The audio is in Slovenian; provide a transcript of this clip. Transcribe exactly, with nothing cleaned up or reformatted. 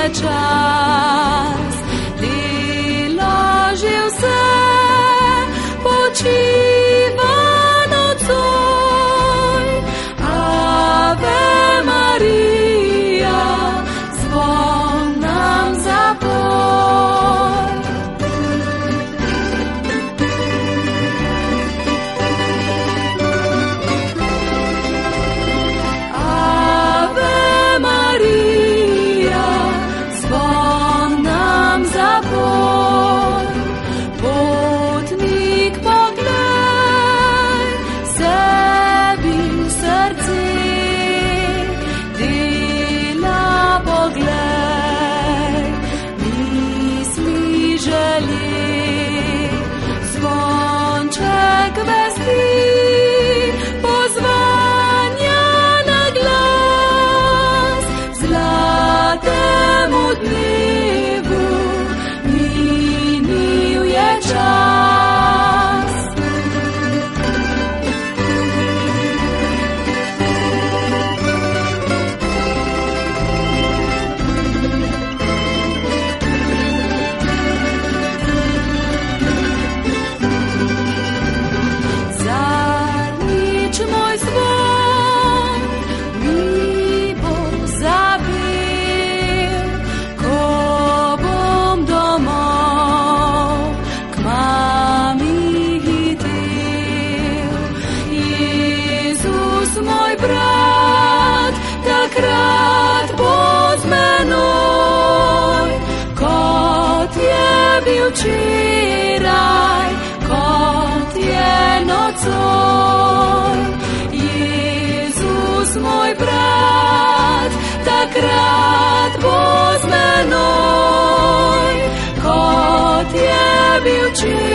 čas, dela že vse, počiva nocoj. Ave Marija, zvon nam zapoj. Ave Marija, zvon nam zapoj. Potnik poglej, sebi v srce, dela poglej, misli želi. Zvonček vesti, pozvanja na glas, zlatemu dnevu minil je čas. Zadnjič moj zvon mi bo zabil, ko bom domov k mami hitel. Jezus moj brat takrat bo z menoj, kot je bil včeraj, kot je nocoj. Jezus moj brat takrat bo z menoj, kot je bil včeraj.